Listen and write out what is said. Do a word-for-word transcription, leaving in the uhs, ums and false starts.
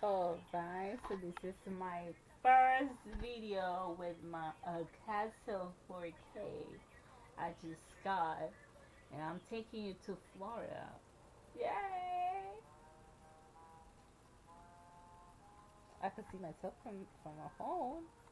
Alright, so this is my first video with my uh, Castle four K I just got, and I'm taking you to Florida. Yay! I can see myself from from my phone.